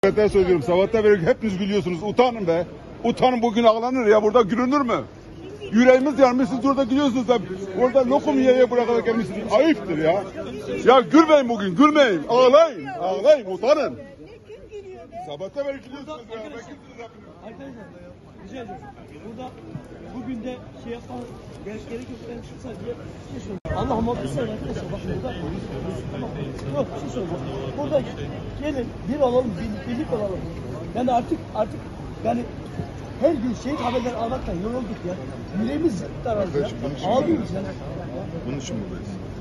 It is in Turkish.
Ben söylüyorum, sabahtan beri hepiniz gülüyorsunuz. Utanın be. Utanın, bugün ağlanır ya, burada gülünür mü? Yüreğimiz yanmış, siz burada gülüyorsunuz da orada lokum yeye bırakarak gelmişsiniz. Ayıptır ya. Ya gülmeyin bugün, gülmeyin. Ağlayın, ağlayın, utanın. Sabahtan beri gülüyorsunuz ya. Arkadaşlar, rica ediyorum. Burada bugün de şey yapmam gerek yok. Ben şu sadece şey söyleyeyim. Allah muhabbet sayın arkadaşlar. Bak burada. Tamam. Yok, bir şey söyleyeyim. Burada gelin, bir olalım, birlik olalım. Yani artık yani her gün şehit haberler almaktan yorulduk ya. Yüreğimiz daraldı ya. Ağlıyoruz ya. Bunun için buradayız.